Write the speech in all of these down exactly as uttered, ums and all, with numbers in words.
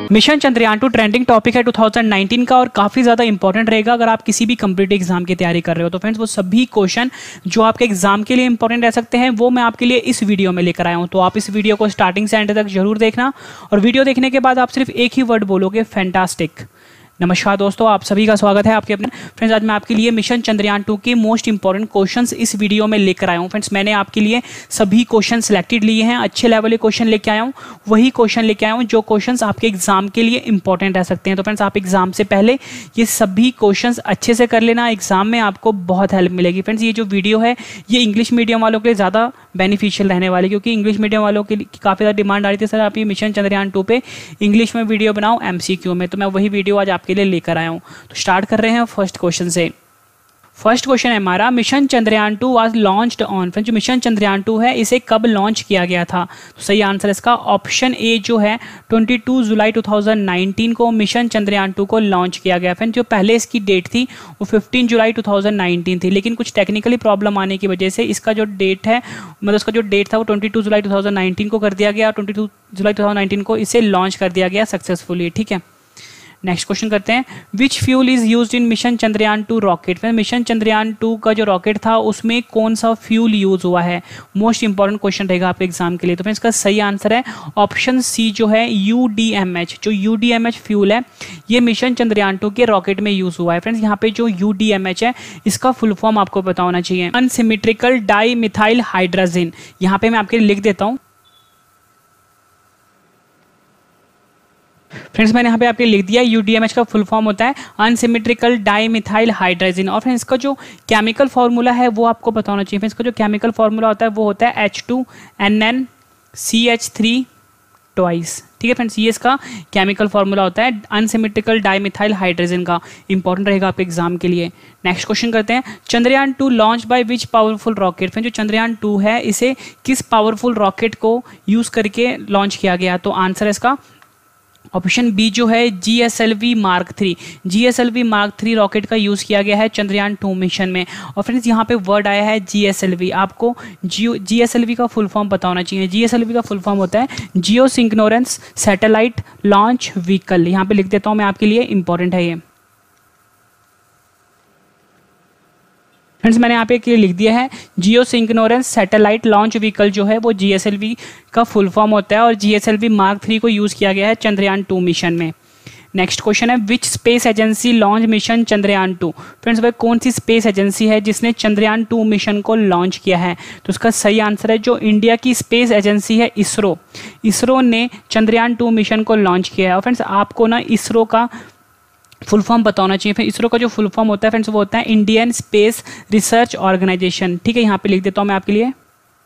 Mission Chandrayaan two trending topic है दो हज़ार उन्नीस का और काफ़ी ज़्यादा इंपॉर्टेंट रहेगा अगर आप किसी भी कम्पिटिटिव एग्जाम की तैयारी कर रहे हो। तो फ्रेंड्स वो सभी क्वेश्चन जो आपके एग्जाम के लिए इंपॉर्टेंट रह सकते हैं वो मैं आपके लिए इस वीडियो में लेकर आया हूँ। तो आप इस वीडियो को स्टार्टिंग से एंड तक जरूर देखना और वीडियो देखने के बाद आप सिर्फ एक ही वर्ड बोलोगे, फैंटास्टिक। नमस्कार दोस्तों, आप सभी का स्वागत है आपके अपने फ्रेंड्स। आज मैं आपके लिए मिशन चंद्रयान टू के मोस्ट इंपॉर्टेंट क्वेश्चंस इस वीडियो में लेकर आया हूं। फ्रेंड्स मैंने आपके लिए सभी क्वेश्चन सिलेक्टेड लिए हैं, अच्छे लेवल के क्वेश्चन लेके आया हूं, वही क्वेश्चन लेके आया हूं जो क्वेश्चंस आपके एग्जाम के लिए इंपॉर्टेंट रह सकते हैं। तो फ्रेंड्स आप एग्जाम से पहले ये सभी क्वेश्चन अच्छे से कर लेना, एग्जाम में आपको बहुत हेल्प मिलेगी। फ्रेंड्स ये जो वीडियो है ये इंग्लिश मीडियम वालों के लिए ज़्यादा बेनिफिशियल रहने वाली, क्योंकि इंग्लिश मीडियम वालों के लिए काफ़ी ज़्यादा डिमांड आ रही थी, सर आप ये मिशन चंद्रयान टू पे इंग्लिश में वीडियो बनाओ एमसीक्यू में। तो मैं वही वीडियो आज आपके लिए लेकर आया हूँ। तो स्टार्ट कर रहे हैं फर्स्ट क्वेश्चन से। फर्स्ट क्वेश्चन है हमारा, mission Chandrayaan two was launched on. Friends जो मिशन चंद्रयान टू है इसे कब लॉन्च किया गया था? तो सही आंसर इसका ऑप्शन ए जो है बाईस जुलाई दो हज़ार उन्नीस को मिशन चंद्रयान टू को लॉन्च किया गया। फ्रेंड्स जो पहले इसकी डेट थी वो पंद्रह जुलाई दो हज़ार उन्नीस थी, लेकिन कुछ टेक्निकली प्रॉब्लम आने की वजह से इसका जो डेट है मतलब उसका जो डेट था वो बाईस जुलाई दो हज़ार उन्नीस को कर दिया गया और बाईस जुलाई दो हज़ार उन्नीस को इसे लॉन्च कर दिया गया सक्सेसफुली। ठीक है, नेक्स्ट क्वेश्चन करते हैं, which fuel is used in mission Chandrayaan two rocket. Mission Chandrayaan two का जो रॉकेट था उसमें कौन सा फ्यूल यूज हुआ है? मोस्ट इंपॉर्टेंट क्वेश्चन रहेगा आपके एग्जाम के लिए। तो फ्रेंड्स इसका सही आंसर है ऑप्शन सी जो है यू डी एम एच। जो U D M H fuel है ये मिशन चंद्रयान टू के रॉकेट में यूज हुआ है। फ्रेंड्स यहाँ पे जो यू डी एम एच है इसका फुल फॉर्म आपको पता होना चाहिए, अनसिमेट्रिकल डाई मिथाइल हाइड्रोजन। यहाँ पे मैं आपके लिए लिख देता हूँ। फ्रेंड्स मैंने यहाँ पे आपके लिख दिया, यूडीएमएच का फुल फॉर्म होता है अनसिमेट्रिकल डाईमिथाइल हाइड्रोजन। और फ्रेंड्स इसका जो केमिकल फार्मूला है वो आपको पता होना चाहिए। फ्रेंड्स इसका जो केमिकल फार्मूला होता है वो होता है H two N N C H three twice. ठीक है फ्रेंड्स, ये इसका केमिकल फार्मूला होता है अनसिमेट्रिकल डाईमिथाइल हाइड्रोजन का, इंपॉर्टेंट रहेगा आपके एग्जाम के लिए। नेक्स्ट क्वेश्चन करते हैं, Chandrayaan two launch by which powerful rocket. Friends जो चंद्रयान टू है इसे किस पावरफुल रॉकेट को यूज करके लॉन्च किया गया? तो आंसर है इसका ऑप्शन बी जो है G S L V mark three. G S L V mark three rocket का यूज़ किया गया है चंद्रयान टू मिशन में। और फ्रेंड्स यहाँ पे वर्ड आया है जी एस एल वी, आपको geo G S L V का फुल फॉर्म पता होना चाहिए। जी एस एल वी का फुल फॉर्म होता है geosynchronous satellite launch vehicle. यहाँ पे लिख देता हूँ मैं आपके लिए, इंपॉर्टेंट है ये। फ्रेंड्स मैंने यहाँ पे एक लिख दिया है geosynchronous satellite launch vehicle जो है वो जी एस एल वी का फुल फॉर्म होता है और G S L V mark three को यूज़ किया गया है चंद्रयान टू मिशन में। नेक्स्ट क्वेश्चन है, which space agency launch mission Chandrayaan two. Friends वह कौन सी स्पेस एजेंसी है जिसने चंद्रयान टू मिशन को लॉन्च किया है? तो उसका सही आंसर है जो इंडिया की स्पेस एजेंसी है इसरो। इसरो ने चंद्रयान टू मिशन को लॉन्च किया है। और फ्रेंड्स आपको ना इसरो का फुल फॉर्म पता होना चाहिए। फिर इसरो का जो फुल फॉर्म होता है फ्रेंड्स वो होता है इंडियन स्पेस रिसर्च ऑर्गेनाइजेशन। ठीक है, यहाँ पे लिख देता हूँ मैं आपके लिए।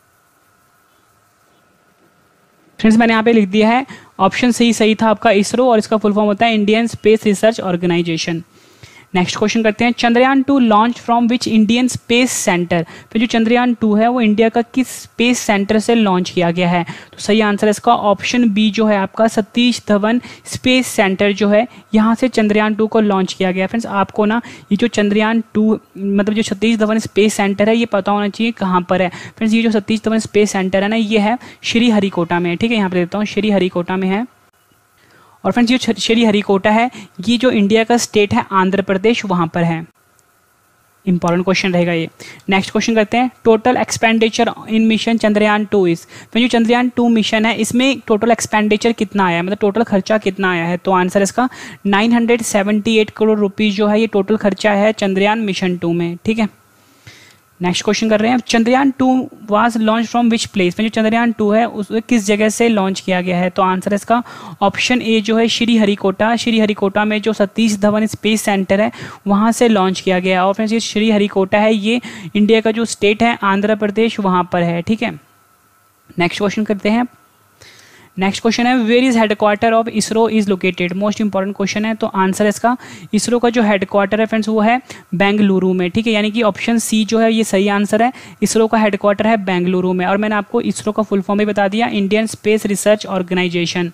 फ्रेंड्स मैंने यहाँ पे लिख दिया है ऑप्शन सही सही था आपका इसरो, और इसका फुल फॉर्म होता है Indian Space Research Organisation. Next question करते हैं, Chandrayaan two launch from which Indian space centre. फिर जो चंद्रयान टू है वो इंडिया का किस स्पेस सेंटर से लॉन्च किया गया है? तो सही आंसर है इसका ऑप्शन बी जो है आपका सतीश धवन स्पेस सेंटर जो है यहाँ से चंद्रयान टू को लॉन्च किया गया। फ्रेंड्स आपको ना ये जो चंद्रयान टू मतलब जो सतीश धवन स्पेस सेंटर है ये पता होना चाहिए कहाँ पर है। फ्रेंड्स ये जो सतीश धवन स्पेस सेंटर है ना ये है श्री हरिकोटा में। ठीक है, यहाँ पर देता हूँ श्री हरिकोटा में है। और फ्रेंड्स जो श्री हरिकोटा है ये जो इंडिया का स्टेट है आंध्र प्रदेश वहां पर है। इंपॉर्टेंट क्वेश्चन रहेगा ये। नेक्स्ट क्वेश्चन करते हैं, total expenditure in mission Chandrayaan two is. तो जो चंद्रयान टू मिशन है इसमें टोटल एक्सपेंडिचर कितना आया है, मतलब टोटल खर्चा कितना आया है? तो आंसर इसका नौ सौ अठहत्तर करोड़ रुपीस जो है ये टोटल खर्चा है चंद्रयान मिशन टू में। ठीक है, नेक्स्ट क्वेश्चन कर रहे हैं, Chandrayaan two was launch from which place. में जो चंद्रयान टू है उसे किस जगह से लॉन्च किया गया है? तो आंसर इसका ऑप्शन ए जो है श्री हरिकोटा। श्री हरिकोटा में जो सतीश धवन स्पेस सेंटर है वहाँ से लॉन्च किया गया। और फ्रेंड्स ये श्री हरिकोटा है ये इंडिया का जो स्टेट है आंध्र प्रदेश वहाँ पर है। ठीक है, नेक्स्ट क्वेश्चन करते हैं। नेक्स्ट क्वेश्चन है, where is headquarter of ISRO is located. Most important question है। तो आंसर इसका इसरो का जो हेडक्वार्टर है फ्रेंड्स वो है बेंगलुरु में। ठीक है, यानी कि ऑप्शन सी जो है ये सही आंसर है, इसरो का हेडक्वार्टर है बेंगलुरु में। और मैंने आपको इसरो का फुल फॉर्म भी बता दिया, इंडियन स्पेस रिसर्च ऑर्गेनाइजेशन।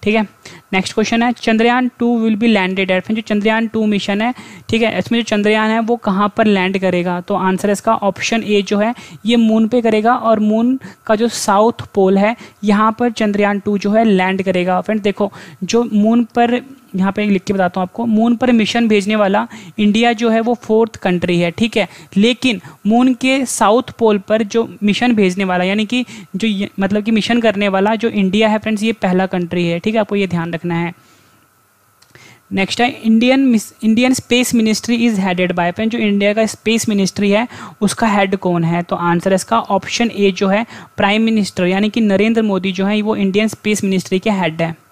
ठीक है। नेक्स्ट क्वेश्चन है Chandrayaan two will be landed at, जो चंद्रयान टू मिशन है, ठीक है, इसमें जो चंद्रयान है वो कहाँ पर लैंड करेगा, तो आंसर है इसका ऑप्शन ए जो है ये मून पे करेगा, और मून का जो साउथ पोल है यहाँ पर चंद्रयान टू जो है लैंड करेगा। फ्रेंड्स देखो, जो मून पर, यहाँ पे लिख के बताता हूँ आपको, मून पर मिशन भेजने वाला इंडिया जो है वो फोर्थ कंट्री है, ठीक है, लेकिन मून के साउथ पोल पर जो मिशन भेजने वाला, यानी कि जो मतलब कि मिशन करने वाला जो इंडिया है फ्रेंड्स, ये पहला कंट्री है, ठीक है, आपको ये ध्यान रखना है। नेक्स्ट है Indian Indian space ministry is headed by, friend जो इंडिया का स्पेस मिनिस्ट्री है उसका हेड कौन है, तो आंसर है इसका ऑप्शन ए जो है प्राइम मिनिस्टर, यानी कि नरेंद्र मोदी जो है वो इंडियन स्पेस मिनिस्ट्री के हेड है।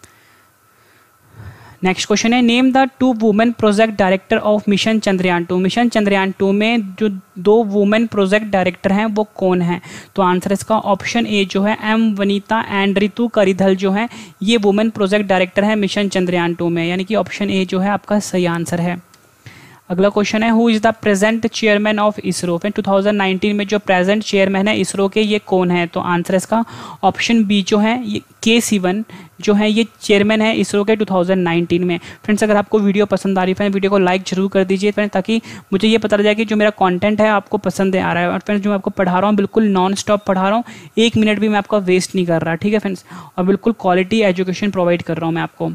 नेक्स्ट क्वेश्चन है name the two women project director of mission Chandrayaan two, mission Chandrayaan two में जो दो वुमेन प्रोजेक्ट डायरेक्टर हैं वो कौन है, तो आंसर इसका ऑप्शन ए जो है एम वनीता एंड रितु करिधल जो है ये वुमेन प्रोजेक्ट डायरेक्टर है मिशन चंद्रयान टू में, यानी कि ऑप्शन ए जो है आपका सही आंसर है। अगला क्वेश्चन है who is the present chairman of ISRO, फिर टू थाउजेंड नाइनटीन में जो प्रेजेंट चेयरमैन है इसरो के ये कौन है, तो आंसर इसका ऑप्शन बी जो है ये के सिवन जो है ये चेयरमैन है इसरो के टू थाउजेंड नाइनटीन में। फ्रेंड्स अगर आपको वीडियो पसंद आ रही है वीडियो को लाइक जरूर कर दीजिए फ्रेंड्स, ताकि मुझे ये पता चल जाए कि जो मेरा कंटेंट है आपको पसंद आ रहा है, और फ्रेंड्स जो मैं आपको पढ़ा रहा हूँ बिल्कुल नॉन स्टॉप पढ़ा रहा हूँ, एक मिनट भी मैं आपका वेस्ट नहीं कर रहा, ठीक है फ्रेंड्स, और बिल्कुल क्वालिटी एजुकेशन प्रोवाइड कर रहा हूँ मैं आपको।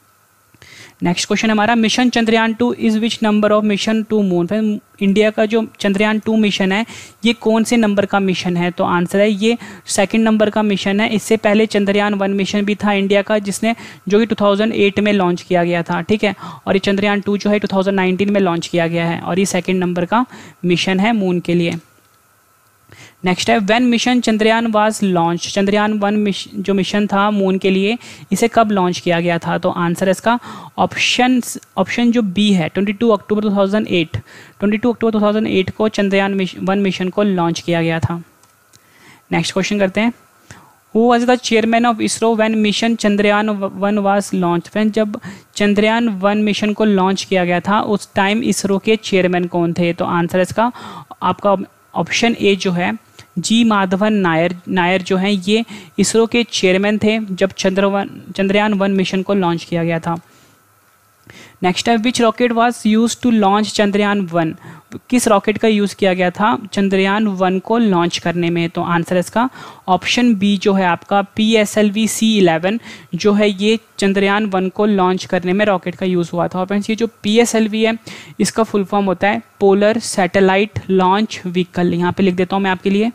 नेक्स्ट क्वेश्चन हमारा mission Chandrayaan two is which number of mission to moon, India का जो चंद्रयान टू मिशन है ये कौन से नंबर का मिशन है, तो आंसर है ये सेकंड नंबर का मिशन है। इससे पहले चंद्रयान वन मिशन भी था इंडिया का जिसने जो कि टू थाउजेंड एट में लॉन्च किया गया था, ठीक है, और ये चंद्रयान टू जो है टू थाउजेंड नाइनटीन में लॉन्च किया गया है, और ये सेकेंड नंबर का मिशन है मून के लिए। नेक्स्ट है when mission Chandrayaan was launch, Chandrayaan one mission जो मिशन था मून के लिए इसे कब लॉन्च किया गया था, तो आंसर इसका ऑप्शन ऑप्शन जो बी है बाईस अक्टूबर दो हज़ार आठ, बाईस अक्टूबर दो हज़ार आठ को चंद्रयान वन मिशन को लॉन्च किया गया था। नेक्स्ट क्वेश्चन करते हैं who was the chairman of ISRO when mission Chandrayaan one was launch, friend जब चंद्रयान वन मिशन को लॉन्च किया गया था उस टाइम इसरो के चेयरमैन कौन थे, तो आंसर इसका आपका ऑप्शन ए जो है जी माधवन नायर नायर जो हैं ये इसरो के चेयरमैन थे जब चंद्रवन चंद्रयान वन मिशन को लॉन्च किया गया था। नेक्स्ट है which rocket was use to launch Chandrayaan one, किस रॉकेट का यूज़ किया गया था चंद्रयान वन को लॉन्च करने में, तो आंसर इसका ऑप्शन बी जो है आपका P S L V C eleven जो है ये चंद्रयान वन को लॉन्च करने में रॉकेट का यूज़ हुआ था। और फ्रेंड्स ये जो पी एस एल वी है इसका फुल फॉर्म होता है पोलर सैटेलाइट लॉन्च व्हीकल, यहाँ पे लिख देता हूँ मैं आपके लिए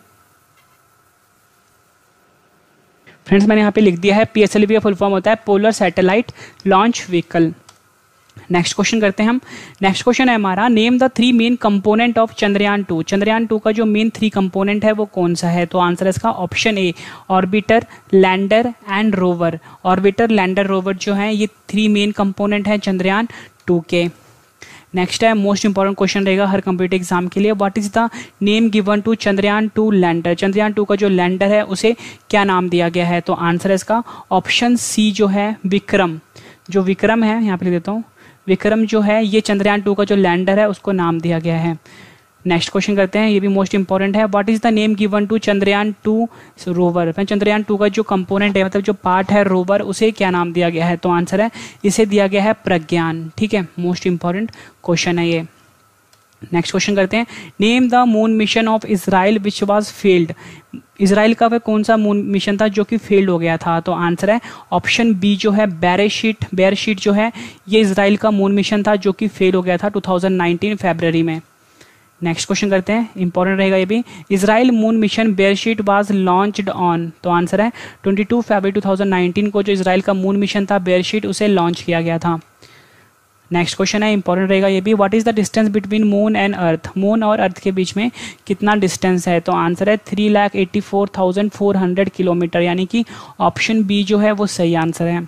फ्रेंड्स, मैंने यहाँ पे लिख दिया है पी एस एल वी का फुल फॉर्म होता है polar satellite launch vehicle. Next question करते हैं हम। नेक्स्ट क्वेश्चन है हमारा name the three main component of Chandrayaan two, Chandrayaan two का जो मेन थ्री कंपोनेंट है वो कौन सा है, तो आंसर है इसका option A orbiter lander and rover. Orbiter lander rover जो है ये थ्री मेन कंपोनेंट है चंद्रयान टू के। नेक्स्ट है मोस्ट इंपॉर्टेंट क्वेश्चन रहेगा हर कंप्यूटर एग्जाम के लिए, what is the name given to Chandrayaan two lander, Chandrayaan two का जो लैंडर है उसे क्या नाम दिया गया है, तो आंसर है इसका ऑप्शन सी जो है विक्रम। जो विक्रम है यहाँ पे लिख देता हूँ, विक्रम जो है ये चंद्रयान टू का जो लैंडर है उसको नाम दिया गया है। नेक्स्ट क्वेश्चन करते हैं, ये भी मोस्ट इंपॉर्टेंट है, what is the name given to Chandrayaan two rover, Chandrayaan two का जो कंपोनेंट है मतलब जो पार्ट है रोवर उसे क्या नाम दिया गया है, तो आंसर है इसे दिया गया है प्रज्ञान। ठीक है, मोस्ट इंपॉर्टेंट क्वेश्चन है ये। नेक्स्ट क्वेश्चन करते हैं, name the moon mission of Israel which was failed, Israel का वह कौन सा मून मिशन था जो कि फेल्ड हो गया था, तो आंसर है ऑप्शन बी जो है बेरशीट। बेरशीट जो है ये इजराइल का मून मिशन था जो कि फेल हो गया था टू थाउजेंड नाइनटीन फरवरी में। नेक्स्ट क्वेश्चन करते हैं, इंपॉर्टेंट रहेगा ये भी, Israel moon mission Beresheet was launched on, तो आंसर है बाईस फरवरी टू थाउजेंड नाइनटीन को जो इजराइल का मून मिशन था बेरशीट उसे लॉन्च किया गया था। नेक्स्ट क्वेश्चन है, इंपॉर्टेंट रहेगा ये भी, what is the distance between moon and earth, moon और अर्थ के बीच में कितना डिस्टेंस है, तो आंसर है three lakh eighty four thousand four hundred kilometre, यानी कि ऑप्शन बी जो है वो सही आंसर है।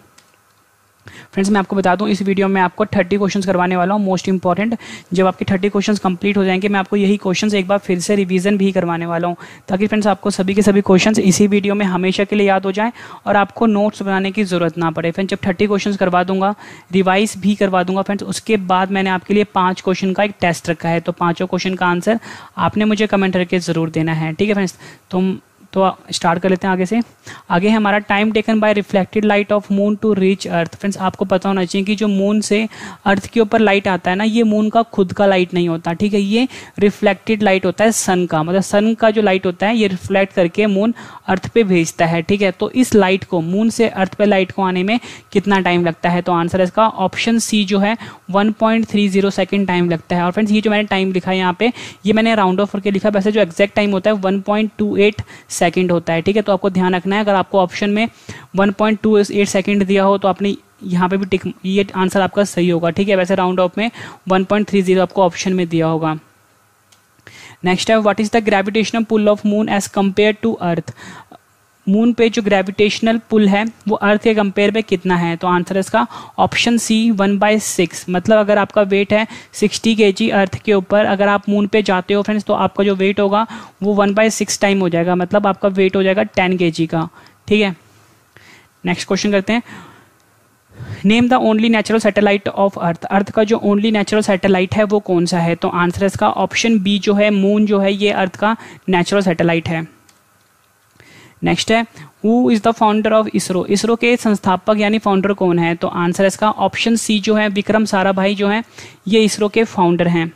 फ्रेंड्स मैं आपको बता दूं इस वीडियो में आपको थर्टी क्वेश्चंस करवाने वाला हूं मोस्ट इंपॉर्टेंट। जब आपके थर्टी क्वेश्चंस कंप्लीट हो जाएंगे मैं आपको यही क्वेश्चंस एक बार फिर से रिवीजन भी करवाने वाला हूं, ताकि फ्रेंड्स आपको सभी के सभी क्वेश्चंस इसी वीडियो में हमेशा के लिए याद हो जाएं और आपको नोट्स बनाने की जरूरत ना पड़े। फ्रेंड्स जब थर्टी क्वेश्चंस करवा दूंगा, रिवाइज भी करवा दूंगा फ्रेंड्स, उसके बाद मैंने आपके लिए पाँच क्वेश्चन का एक टेस्ट रखा है, तो पाँचों क्वेश्चन का आंसर आपने मुझे कमेंट करके ज़रूर देना है। ठीक है फ्रेंड्स, तुम तो स्टार्ट कर लेते हैं आगे से। आगे है हमारा time taken by reflected light of moon to reach earth. Friends आपको पता होना चाहिए कि जो मून से अर्थ के ऊपर लाइट आता है ना, ये मून का खुद का लाइट नहीं होता, ठीक है, ये रिफ्लेक्टेड लाइट होता है सन का, मतलब सन का जो लाइट होता है ये रिफ्लेक्ट करके मून अर्थ पे भेजता है, ठीक है। तो इस लाइट को, मून से अर्थ पे लाइट को आने में कितना टाइम लगता है? तो आंसर है इसका ऑप्शन सी जो है one point three zero second time लगता है। और फ्रेंड्स ये जो मैंने टाइम लिखा है यहाँ पे, ये मैंने राउंड ऑफ करके लिखा, वैसे जो एग्जैक्ट टाइम होता है one point two eight second होता है, ठीक है। तो आपको ध्यान रखना है, अगर आपको ऑप्शन में one point two eight second दिया हो तो आपने यहाँ पे भी टिक, ये आंसर आपका सही होगा, ठीक है। वैसे राउंड ऑफ में वन पॉइंट थ्री जीरो आपको ऑप्शन में दिया होगा। नेक्स्ट है what is the gravitational pull of moon as compare to earth. Moon पे जो ग्रेविटेशनल पुल है वो अर्थ के कंपेयर में कितना है? तो आंसर है इसका option C one by six. मतलब अगर आपका वेट है सिक्सटी के जी अर्थ के ऊपर, अगर आप मून पे जाते हो फ्रेंड्स, तो आपका जो वेट होगा वो वन बाई सिक्स टाइम हो जाएगा, मतलब आपका वेट हो जाएगा टेन के जी का, ठीक है। नेक्स्ट क्वेश्चन करते हैं, name the only natural satellite of earth. Earth का जो ओनली नेचुरल सैटेलाइट है वो कौन सा है? तो आंसर है इसका ऑप्शन बी जो है मून जो है ये अर्थ का नेचुरल सैटेलाइट है। नेक्स्ट है who is the founder of ISRO. ISRO के संस्थापक यानी फाउंडर कौन है? तो आंसर है इसका ऑप्शन सी जो है विक्रम साराभाई जो है ये इसरो के फाउंडर हैं।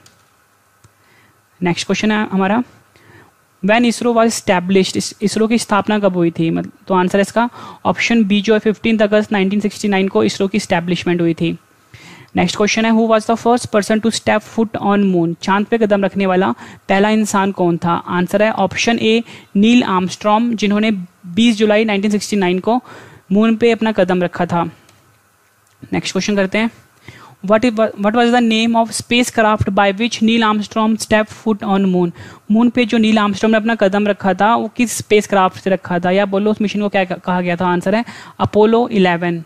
नेक्स्ट क्वेश्चन है हमारा, when ISRO was established. ISRO की स्थापना कब हुई थी? मतलब तो आंसर है इसका ऑप्शन बी जो है fifteen August nineteen sixty nine को इसरो की स्टैब्लिशमेंट हुई थी। नेक्स्ट क्वेश्चन है who was the first person to step foot on moon. चांद पे कदम रखने वाला पहला इंसान कौन था? आंसर है ऑप्शन ए नील आर्मस्ट्रॉन्ग, जिन्होंने बीस जुलाई नाइनटीन सिक्सटी नाइन को मून पे अपना कदम रखा था। नेक्स्ट क्वेश्चन करते हैं, What is what was the name of spacecraft by which Neil Armstrong stepped foot on moon? Moon पे जो नील आर्मस्ट्रॉन्ग ने अपना कदम रखा था वो किस स्पेसक्राफ्ट से रखा था, या बोलो उस मिशन को क्या कहा गया था? आंसर है अपोलो इलेवन।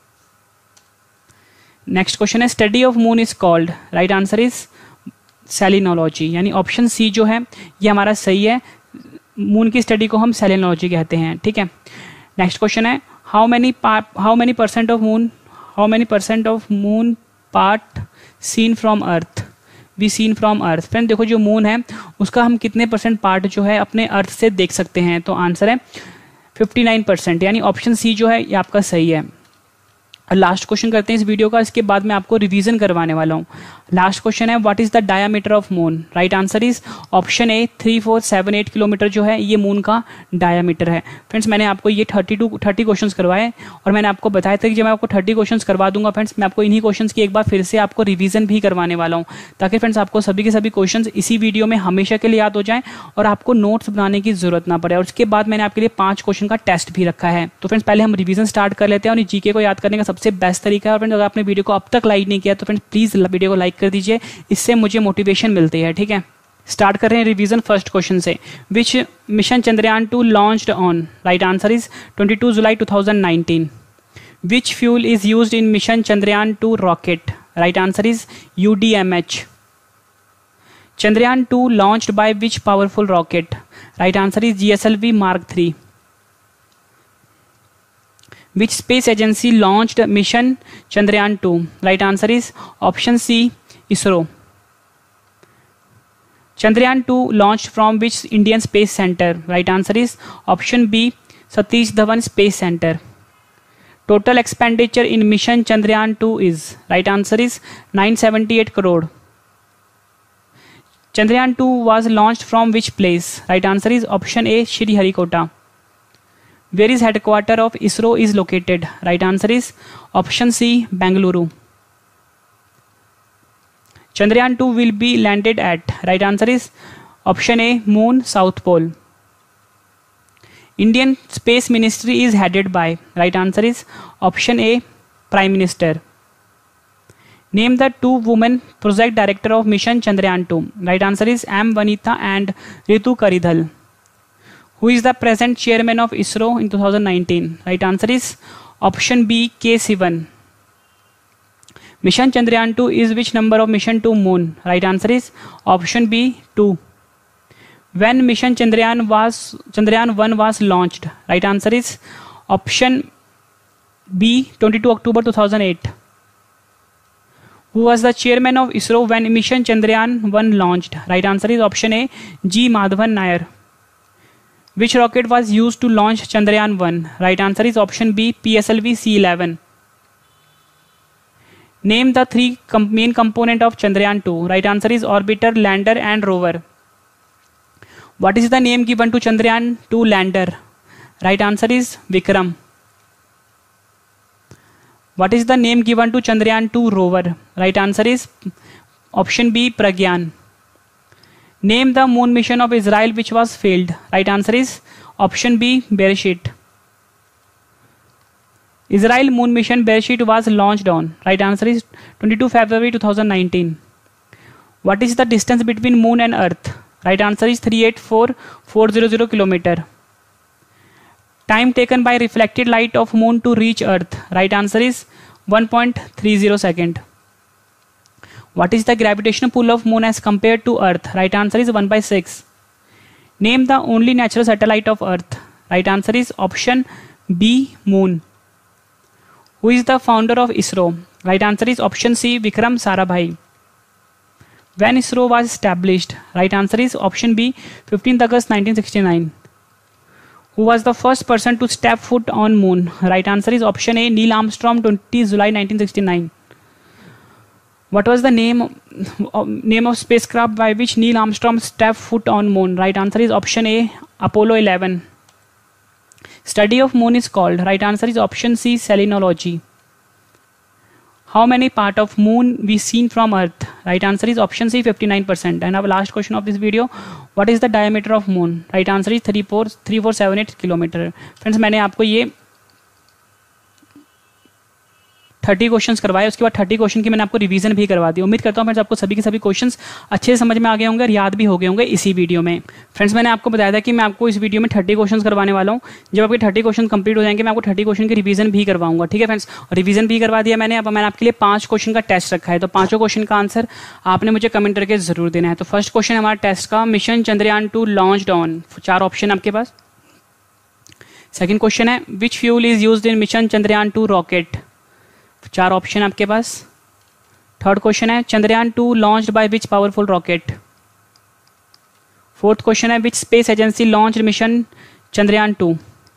नेक्स्ट क्वेश्चन है study of moon is called. Right answer is selenology, यानी ऑप्शन सी जो है ये हमारा सही है। मून की स्टडी को हम सेलिनोलॉजी कहते हैं, ठीक है। नेक्स्ट क्वेश्चन है how many how many percent of moon how many percent of moon part seen from earth we seen from earth. Friend देखो जो मून है उसका हम कितने परसेंट पार्ट जो है अपने अर्थ से देख सकते हैं? तो आंसर है फिफ्टी नाइन परसेंट, यानी ऑप्शन सी जो है ये आपका सही है। और लास्ट क्वेश्चन करते हैं इस वीडियो का, इसके बाद मैं आपको रिवीजन करवाने वाला हूँ। लास्ट क्वेश्चन है what is the diameter of moon. Right answer is option A three four seven eight kilometre जो है ये मून का डायामीटर है। फ्रेंड्स मैंने आपको ये थर्टी टू थर्टी क्वेश्चन करवाए और मैंने आपको बताया था कि जब मैं आपको थर्टी क्वेश्चन करवा दूंगा फ्रेंड्स, मैं आपको इन्हीं क्वेश्चन की एक बार फिर से आपको रिवीजन भी करवाने वाला हूँ, ताकि फ्रेंड्स आपको सभी के सभी क्वेश्चन इसी वीडियो में हमेशा के लिए याद हो जाए और आपको नोट्स बनाने की जरूरत ना पड़े। और उसके बाद मैंने आपके लिए पांच क्वेश्चन का टेस्ट भी रखा है। तो फ्रेंड्स पहले हम रिवीजन स्टार्ट कर लेते हैं, और जीके को याद करने का सबसे बेस्ट तरीका है। फ्रेंड्स अगर आपने वीडियो को अब तक लाइक नहीं किया तो फ्रेंड्स प्लीज वीडियो को लाइक कर दीजिए, इससे मुझे मोटिवेशन मिलती है, ठीक है। स्टार्ट कर रहे हैं रिवीजन फर्स्ट क्वेश्चन से। Which mission Chandrayaan two launched on. Right answer is twenty two July two thousand nineteen. Which fuel is used in mission Chandrayaan two rocket. Right answer is U D M H. Chandrayaan two launched by which powerful rocket. Right answer is G S L V mark three. Which space agency launched mission Chandrayaan two? Right answer is option C, ISRO. Chandrayaan two launched from which Indian Space Center? Right answer is option B, Satish Dhawan Space Center. Total expenditure in mission Chandrayaan two is. Right answer is nine hundred seventy-eight crore. Chandrayaan two was launched from which place? Right answer is option A, Sriharikota. Where is headquarter of ISRO is located? Right answer is option C, Bengaluru. Chandrayaan two will be landed at. Right answer is option A, Moon, South Pole. Indian Space Ministry is headed by. Right answer is option A, Prime Minister. Name the two women project director of mission Chandrayaan two. Right answer is M. Vanitha and Ritu Karidhal. Who is the present chairman of ISRO in two thousand nineteen? Right answer is option B, K. Sivan. Mission Chandrayaan two is which number of mission to moon? Right answer is option B, two. When mission Chandrayaan was Chandrayaan one was launched? Right answer is option B, twenty-two October two thousand eight. Who was the chairman of ISRO when mission Chandrayaan one launched? Right answer is option A, G. Madhavan Nair. Which rocket was used to launch Chandrayaan one? Right answer is option B, P S L V C eleven. Name the three com main component of Chandrayaan two. Right answer is orbiter, lander and rover. What is the name given to Chandrayaan two lander? Right answer is Vikram. What is the name given to Chandrayaan two rover? Right answer is option B, Pragyan. Name the moon mission of Israel which was failed. Right answer is option B, Bereshit. Israel moon mission Bereshit was launched on. Right answer is twenty-second February two thousand nineteen. What is the distance between moon and earth? Right answer is three hundred eighty-four thousand four hundred kilometer. Time taken by reflected light of moon to reach earth. Right answer is one point three zero second. What is the gravitational pull of moon as compared to earth? Right answer is one by six. Name the only natural satellite of earth. Right answer is option B, moon. Who is the founder of ISRO? Right answer is option C, Vikram Sarabhai. When ISRO was established? Right answer is option B, fifteenth August nineteen sixty-nine. Who was the first person to step foot on moon? Right answer is option A, Neil Armstrong, twentieth July nineteen sixty-nine. What was the name uh, name of spacecraft by which Neil Armstrong stepped foot on moon? Right answer is option A, Apollo eleven. Study of moon is called. Right answer is option C, selenology. How many part of moon we seen from earth? Right answer is option C, fifty-nine percent. And our last question of this video, what is the diameter of moon? Right answer is three four three four seven eight kilometre. Friends मैंने आपको ये thirty questions करवाए, उसके बाद thirty question की मैंने आपको revision भी करवा दी। उम्मीद करता हूँ फ्रेंड्स आपको सभी के सभी क्वेश्चंस अच्छे से समझ में आ गए होंगे और याद भी हो गए होंगे इसी वीडियो में। फ्रेंड्स मैंने आपको बताया था कि मैं आपको इस वीडियो में थर्टी क्वेश्चंस करवाने वाला हूँ। जब आपके थर्टी क्वेश्चन कंप्लीट हो जाएंगे मैं आपको थर्टी क्वेश्चन की रिवीजन भी करवाऊंगा। ठीक है फ्रेंड्स, रिवीजन भी करवा दिया मैंने। अब मैंने आपके लिए पांच क्वेश्चन का टेस्ट रखा है, तो पांचों क्वेश्चन का आंसर आपने मुझे कमेंट करके जरूर देना है। तो फर्स्ट क्वेश्चन हमारा टेस्ट का, mission Chandrayaan two launched on, चार ऑप्शन आपके पास। सेकंड क्वेश्चन है, which fuel is used in mission Chandrayaan two rocket, चार ऑप्शन आपके पास। थर्ड क्वेश्चन है, Chandrayaan two launched by which powerful rocket. Fourth question है, which space agency launched mission Chandrayaan two.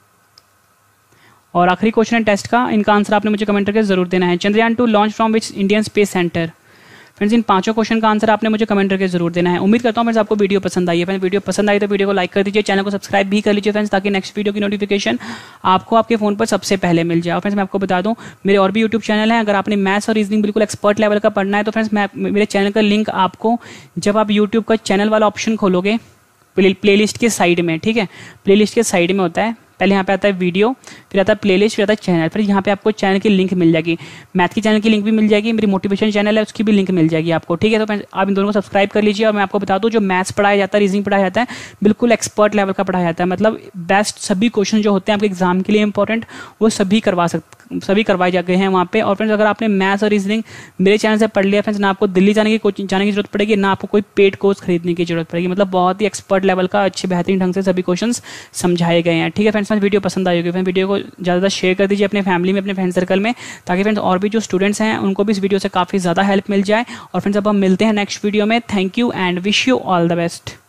और आखिरी क्वेश्चन है टेस्ट का, इनका आंसर आपने मुझे कमेंट करके जरूर देना है। Chandrayaan two launch from which Indian space centre. Friends इन पांचों क्वेश्चन का आंसर आपने मुझे कमेंट करके जरूर देना है। उम्मीद करता हूँ फ्रेंड्स आपको वीडियो पसंद आई है। फ्रेंड्स वीडियो पसंद आई तो वीडियो को लाइक कर दीजिए, चैनल को सब्सक्राइब भी कर लीजिए फ्रेंड्स, ताकि नेक्स्ट वीडियो की नोटिफिकेशन आपको आपके फोन पर सबसे पहले मिल जाए। फ्रेंड्स मैं आपको बता दूं, मेरे और भी यूट्यूब चैनल है, अगर आपने मैथ्स और रीजनिंग बिल्कुल एक्सपर्ट लेवल का पढ़ना है तो फ्रेंड्स मैं मेरे चैनल का लिंक आपको जब आप यूट्यूब का चैनल वाला ऑप्शन खोलोगे प्ले लिस्ट के साइड में, ठीक है, प्ले लिस्ट के साइड में होता है, पहले यहाँ पे आता है वीडियो, फिर आता है प्लेलिस्ट, फिर आता है चैनल, फिर यहाँ पे आपको चैनल की लिंक मिल जाएगी। मैथ की चैनल की लिंक भी मिल जाएगी, मेरी मोटिवेशन चैनल है उसकी भी लिंक मिल जाएगी आपको। ठीक है, तो आप इन दोनों को सब्सक्राइब कर लीजिए। और मैं आपको बता दूँ, जो मैथ्स पढ़ाया जाता है, रीजनिंग पढ़ाया जाता है, बिल्कुल एक्सपर्ट लेवल का पढ़ाया जाता है। मतलब बेस्ट सभी क्वेश्चन जो होते हैं आपके एग्जाम के लिए इंपॉर्टेंट, वो सभी करवा सकते सभी करवाए जा गए हैं वहाँ पे। और फ्रेंड्स अगर आपने मैथ्स और रीजनिंग मेरे चैनल से पढ़ लिया फ्रेंड्स, ना आपको दिल्ली जाने की कोचिंग जाने की जरूरत पड़ेगी, ना आपको कोई पेड कोर्स खरीदने की जरूरत पड़ेगी। मतलब बहुत ही एक्सपर्ट लेवल का अच्छे बेहतरीन ढंग से सभी क्वेश्चंस समझाए गए हैं। ठीक है फ्रेंड्स, वीडियो पसंद आई होगी, वीडियो को ज़्यादा शेयर कर दीजिए अपने फैमिली में, अपने फ्रेंड सर्कल में, ताकि फ्रेंड्स और भी जो स्टूडेंट्स हैं उनको भी इस वीडियो से काफ़ी ज़्यादा हेल्प मिल जाए। और फ्रेंड्स अब हम मिलते हैं नेक्स्ट वीडियो में। Thank you and wish you all the best.